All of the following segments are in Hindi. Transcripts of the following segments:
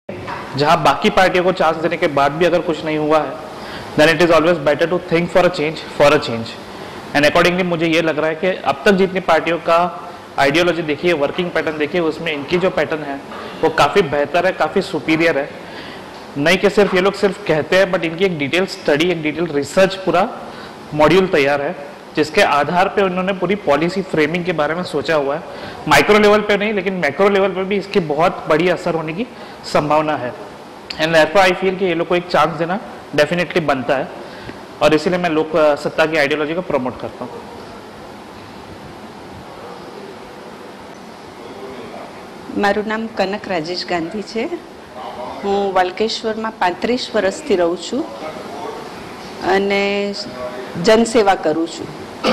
जहां बाकी पार्टियों को चांस देने के बाद भी अगर कुछ नहीं हुआ है, then it is always better to think for a change. And accordingly मुझे ये लग रहा है कि अब तक जितनी पार्टियों का आइडियोलॉजी देखिए, वर्किंग पैटर्न देखिए, उसमें इनकी जो पैटर्न है वो काफ़ी बेहतर है, काफ़ी सुपीरियर है। नहीं कि सिर्फ ये लोग सिर्फ कहते हैं, बट इनकी एक डिटेल स्टडी, एक डिटेल रिसर्च, पूरा मॉड्यूल तैयार है, जिसके आधार पे उन्होंने पूरी पॉलिसी फ्रेमिंग के बारे में सोचा हुआ है। माइक्रो लेवल पे नहीं, लेकिन मैक्रो लेवल पे भी इसकी बहुत बड़ी असर होने की संभावना है। एंड देयरफॉर आई फील कि ये लोग को एक चांस देना डेफिनेटली बनता है, और इसीलिए मैं लोक सत्ता की आइडियोलॉजी को प्रमोट करता हूँ। મારું નામ કનક રાજેશ ગાંધી છે। હું વાલકેશ્વરમાં 35 વર્ષથી રહું છું અને જનસેવા કરું છું।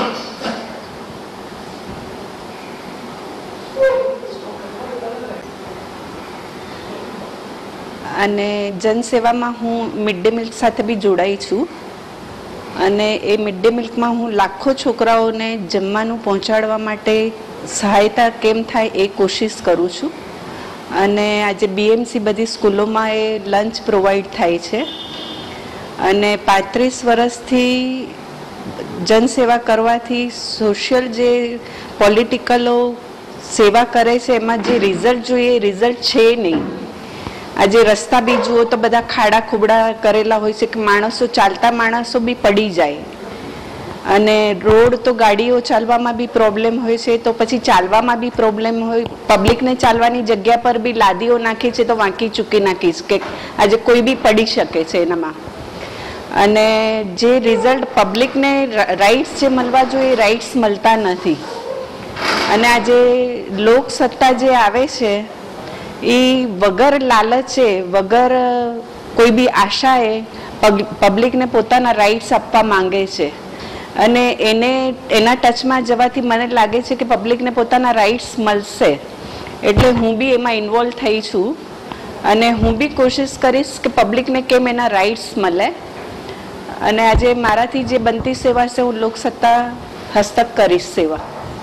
અને જનસેવામાં હું મિડ ડે મિલ સાથે બી જોડાઈ છું અને એ મિડ ડે મિલ્કમાં હું લાખો છોકરાઓને જમવાનું પહોંચાડવા માટે સહાયતા કેમ થાય એ કોશિશ કરું છું। અને આજે બીએમસી બધી સ્કૂલોમાં એ લંચ પ્રોવાઈડ થાય છે અને 35 વર્ષથી જનસેવા કરવાથી સોશિયલ જે પોલિટિકલો સેવા કરે છે એમાં જે રિઝલ્ટ જોઈએ એ રિઝલ્ટ છે નહીં। આજે રસ્તા બી જુઓ તો બધા ખાડા ખુબડા કરેલા હોય છે કે માણસો ચાલતા માણસો બી પડી જાય, અને રોડ તો ગાડીઓ ચાલવામાં બી પ્રોબ્લેમ હોય છે, તો પછી ચાલવામાં બી પ્રોબ્લેમ હોય। પબ્લિકને ચાલવાની જગ્યા પર બી લાદીઓ નાખી છે તો વાંકી ચૂકી નાખીશ કે આજે કોઈ બી પડી શકે છે એનામાં। અને જે રિઝલ્ટ પબ્લિકને રાઇટ્સ જે મળવા જોઈએ રાઇટ્સ મળતા નથી। અને આજે લોક સત્તા જે આવે છે એ વગર લાલચે, વગર કોઈ બી આશાએ પબ્લિકને પોતાના રાઇટ્સ આપવા માંગે છે, અને એને એના ટચમાં જવાથી મને લાગે છે કે પબ્લિકને પોતાના રાઇટ્સ મળશે। એટલે હું બી એમાં ઇન્વોલ્વ થઈ છું અને હું બી કોશિશ કરીશ કે પબ્લિકને કેમ એના રાઇટ્સ મળે। અને આજે મારાથી જે બનતી સેવા છે હું લોકસત્તા હસ્તક કરીશ સેવા।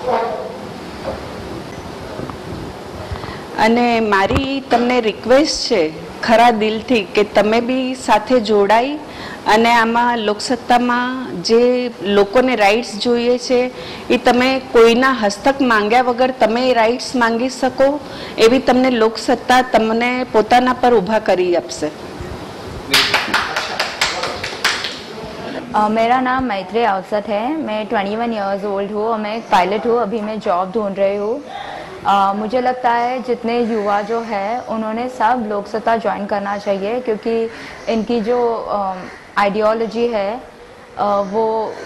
અને મારી તમને રિક્વેસ્ટ છે ખરા દિલથી કે તમે બી સાથે જોડાઈ અને આમાં લોકસત્તામાં જે લોકોને રાઇટ્સ જોઈએ છે એ તમે કોઈના હસ્તક માંગ્યા વગર તમે રાઇટ્સ માંગી શકો એવી તમને લોકસત્તા તમને પોતાના પર ઊભા કરી આપશે। मेरा नाम मैत्री अवसत है। मैं 21 ईयर्स ओल्ड हूँ और मैं एक पायलट हूँ। अभी मैं जॉब ढूंढ रही हूँ। मुझे लगता है जितने युवा जो है उन्होंने सब लोकसत्ता ज्वाइन करना चाहिए, क्योंकि इनकी जो आइडियोलॉजी है वो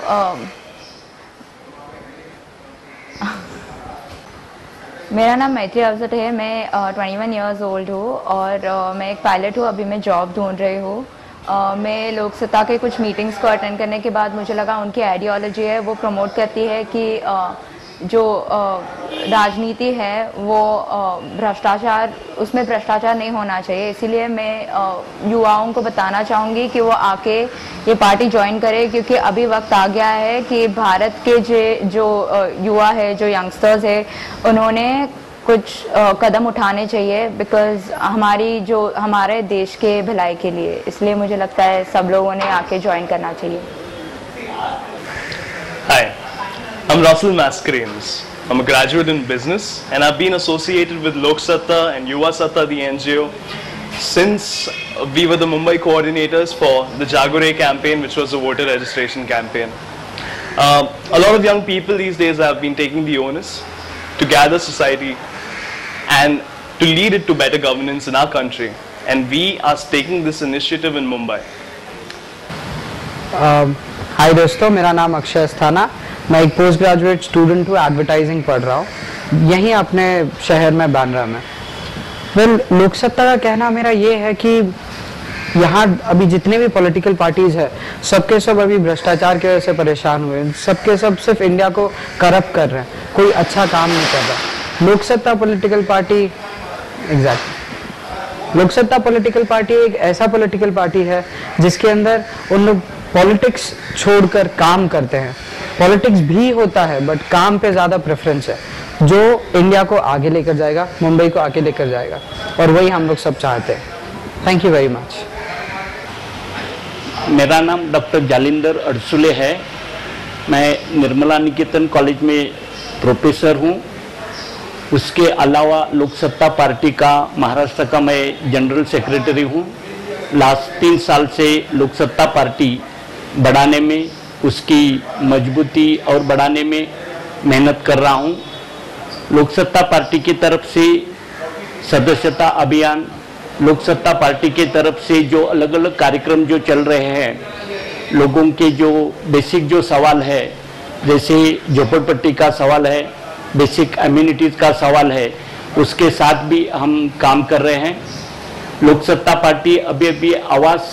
मेरा नाम मैत्री अवसत है। मैं 21 ईयर्स ओल्ड हूँ और मैं एक पायलट हूँ। अभी मैं जॉब ढूंढ रही हूँ। मैं लोकसत्ता के कुछ मीटिंग्स को अटेंड करने के बाद मुझे लगा उनकी आइडियोलॉजी है वो प्रमोट करती है कि जो राजनीति है वो भ्रष्टाचार, उसमें भ्रष्टाचार नहीं होना चाहिए। इसीलिए मैं युवाओं को बताना चाहूँगी कि वो आके ये पार्टी ज्वाइन करे, क्योंकि अभी वक्त आ गया है कि भारत के जो युवा है, जो यंगस्टर्स है, उन्होंने कुछ कदम उठाने चाहिए, बिकॉज हमारे देश के भलाई के लिए। इसलिए मुझे लगता है सब लोगों ने आके ज्वाइन करना चाहिए। Hi, I'm Russell Mascarenes. I'm a graduate in business and I've been associated with Lok Satta and Yuva Satta, the NGO, since we were the Mumbai coordinators for the Jagore campaign, which was a voter registration campaign. A lot of young people these days have been taking the onus to gather society and to lead it to better governance in our country, and we are taking this initiative in Mumbai. हाय दोस्तों, मेरा नाम अक्षय अस्थाना। मैं एक पोस्ट ग्रेजुएट स्टूडेंट हूँ, एडवर्टाइजिंग पढ़ रहा हूँ यहीं अपने शहर में बांद्रा में। लोकसत्ता का कहना मेरा ये है कि यहाँ अभी जितने भी पॉलिटिकल पार्टीज है सबके सब अभी भ्रष्टाचार की वजह से परेशान हुए हैं। सबके सब सिर्फ इंडिया को करप्ट कर रहे हैं, कोई अच्छा काम नहीं कर रहा। Loksatta political party Loksatta political party एक ऐसा पॉलिटिकल पार्टी है जिसके अंदर उन लोग पॉलिटिक्स छोड़कर काम करते हैं। पॉलिटिक्स भी होता है बट काम पे ज़्यादा प्रेफरेंस है, जो इंडिया को आगे लेकर जाएगा, मुंबई को आगे लेकर जाएगा, और वही हम लोग सब चाहते हैं। Thank you very much. मेरा नाम डॉक्टर जालिंदर अड़सुले है। मैं निर्मला निकेतन कॉलेज में प्रोफेसर हूँ। उसके अलावा लोक सत्ता पार्टी का महाराष्ट्र का मैं जनरल सेक्रेटरी हूँ। लास्ट 3 साल से लोक सत्ता पार्टी बढ़ाने में, उसकी मजबूती और बढ़ाने में मेहनत कर रहा हूँ। लोक सत्ता पार्टी की तरफ से सदस्यता अभियान, लोक सत्ता पार्टी की तरफ से जो अलग अलग कार्यक्रम जो चल रहे हैं, लोगों के जो बेसिक जो सवाल है, जैसे झोपड़पट्टी का सवाल है, बेसिक एम्यूनिटीज़ का सवाल है, उसके साथ भी हम काम कर रहे हैं। लोक सत्ता पार्टी अभी आवास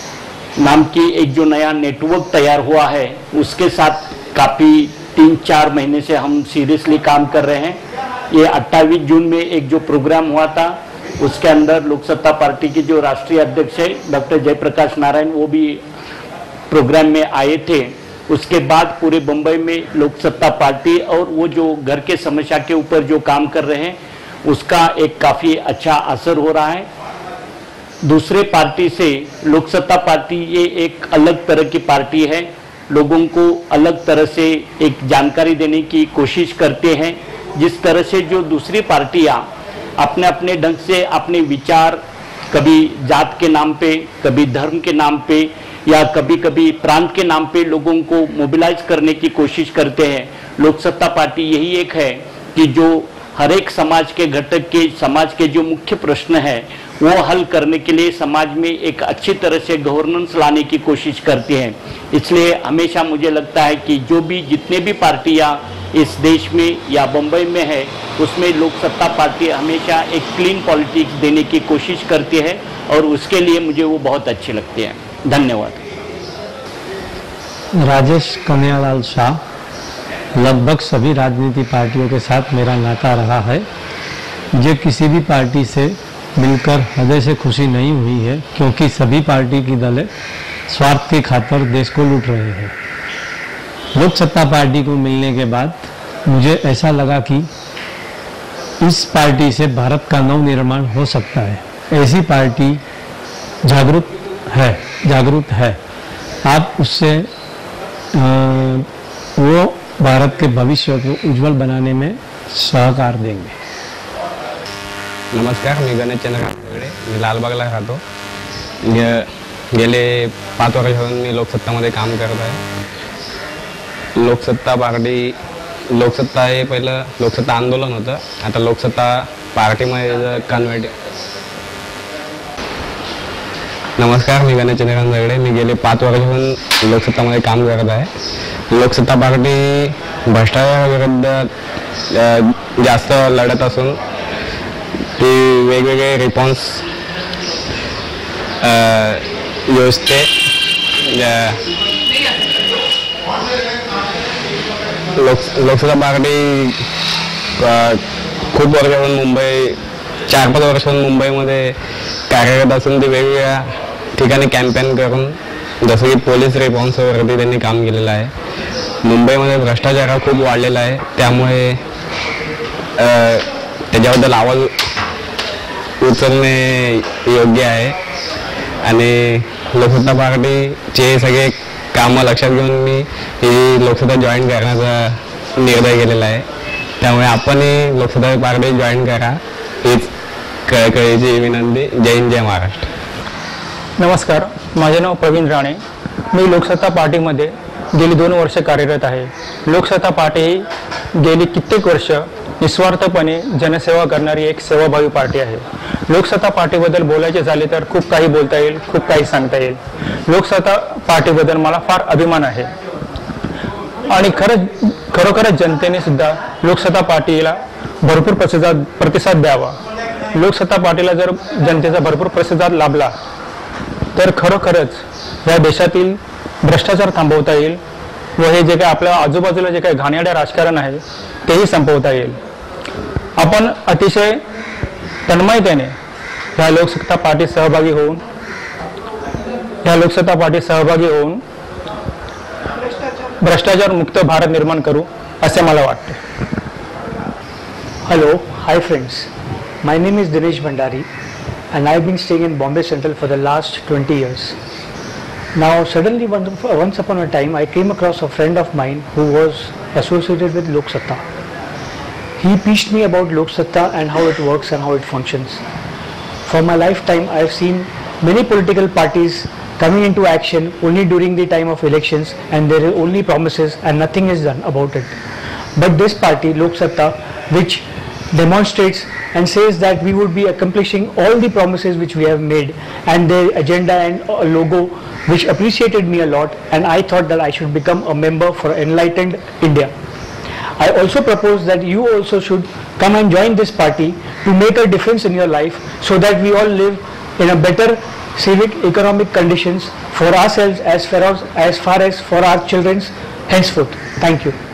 नाम की एक जो नया नेटवर्क तैयार हुआ है, उसके साथ काफ़ी 3-4 महीने से हम सीरियसली काम कर रहे हैं। ये 28 जून में एक जो प्रोग्राम हुआ था, उसके अंदर लोक सत्ता पार्टी के जो राष्ट्रीय अध्यक्ष है डॉक्टर जयप्रकाश नारायण, वो भी प्रोग्राम में आए थे। उसके बाद पूरे बम्बई में लोक सत्ता पार्टी और वो जो घर के समस्या के ऊपर जो काम कर रहे हैं, उसका एक काफ़ी अच्छा असर हो रहा है। दूसरे पार्टी से लोक सत्ता पार्टी ये एक अलग तरह की पार्टी है। लोगों को अलग तरह से एक जानकारी देने की कोशिश करते हैं। जिस तरह से जो दूसरी पार्टियां अपने अपने ढंग से अपने विचार, कभी जात के नाम पे, कभी धर्म के नाम पे, या कभी कभी प्रांत के नाम पे लोगों को मोबिलाइज करने की कोशिश करते हैं, लोक सत्ता पार्टी यही एक है कि जो हर एक समाज के घटक के, समाज के जो मुख्य प्रश्न है वो हल करने के लिए समाज में एक अच्छी तरह से गवर्नेंस लाने की कोशिश करती हैं। इसलिए हमेशा मुझे लगता है कि जो भी जितने भी पार्टियां इस देश में या बम्बई में है, उसमें लोक सत्ता पार्टी हमेशा एक क्लीन पॉलिटिक्स देने की कोशिश करती है और उसके लिए मुझे वो बहुत अच्छे लगते हैं। धन्यवाद। राजेश कन्हैयालाल शाह। लगभग सभी राजनीति पार्टियों के साथ मेरा नाता रहा है। मुझे किसी भी पार्टी से मिलकर हृदय से खुशी नहीं हुई है, क्योंकि सभी पार्टी की दलें स्वार्थ की खातिर देश को लूट रहे हैं। लोक सत्ता पार्टी को मिलने के बाद मुझे ऐसा लगा कि इस पार्टी से भारत का नव निर्माण हो सकता है। ऐसी पार्टी जागरूक है। आप उससे वो भारत के भविष्य को उज्जवल बनाने में सहकार देंगे। नमस्कार, मी गणेश चंद्रकांत दगडे, मी लालबागला राहतो। गेले 5 वर्षापासून मी लोकसत्तामध्ये काम करत आहे। लोकसत्ता पार्टी, लोकसत्ता हे पहिलं लोकसत्ता आंदोलन होतं, आता लोकसत्ता पार्टीमध्ये कन्वर्ट। नमस्कार, मी गणेश चंद्रकांत दगडे, मी गेले 5 वर्षापासून लोकसत्तामध्ये काम करत आहे। लोकसत्ता पार्टी भ्रष्टाचाराविरुद्ध जास्त लढत असून ती वेगवेगळे रिस्पॉन्स योजते। लोकसत्ता पार्टी खूप वर्षापासून मुंबई 4-5 वर्षापासून मुंबईमध्ये कार्यरत असून ती वेगवेगळ्या ठिकाणी कॅम्पेन करून, जसं की पोलीस रिस्पॉन्सवरती त्यांनी काम केलेलं आहे। मुंबईमध्ये भ्रष्टाचार खूप वाढलेला आहे, त्यामुळे त्याच्याबद्दल आवाज उचलणे योग्य आहे। आणि लोकसत्ता पार्टीचे सगळे कामं लक्षात घेऊन मी ही लोकसत्ता जॉईन करण्याचा निर्णय केलेला आहे। त्यामुळे आपणही लोकसत्ता पार्टी जॉईन करा, हीच कळकळीची विनंती। जय हिंद, जय महाराष्ट्र। नमस्कार, माझे नाव प्रवीण राणे। मी लोकसत्ता पार्टीमध्ये गेली 2 वर्ष कार्यरत आहे। लोकसत्ता पार्टी ही गेली कित्येक वर्ष निस्वार्थपणे जनसेवा करणारी एक सेवाभावी पार्टी आहे। लोकसत्ता पार्टीबद्दल बोलायचे झाले तर खूप काही बोलता येईल, खूप काही सांगता येईल। लोकसत्ता पार्टीबद्दल मला फार अभिमान आहे आणि खरोखरच जनतेने सुद्धा लोकसत्ता पार्टीला भरपूर प्रतिसाद द्यावा। लोकसत्ता पार्टीला जर जनतेचा भरपूर प्रतिसाद लाभला तर खरोखरच या देशातील भ्रष्टाचार थांबवता येईल व हे जे काही आपल्या आजूबाजूला जे काही घाणेरडे राजकारण आहे तेही संपवता येईल। आपण अतिशय तन्मयतेने या लोकसत्ता पार्टीत सहभागी होऊन भ्रष्टाचार मुक्त भारत निर्माण करू असे मला वाटते। Hello, hi friends. My name is Dinesh Bhandari. and I've been staying in Bombay Central for the last 20 years. Now suddenly once upon a time I came across a friend of mine who was associated with Lok Satta. He teached me about Lok Satta and how it works and how it functions. For my lifetime I have seen many political parties coming into action only during the time of elections, and there are only promises and nothing is done about it. But this party, Lok Satta, which demonstrates and says that we would be accomplishing all the promises which we have made, and their agenda and logo which appreciated me a lot, and I thought that I should become a member for Enlightened India. I also propose that you also should come and join this party to make a difference in your life, so that we all live in a better civic economic conditions for ourselves as far as for our children's henceforth. Thank you.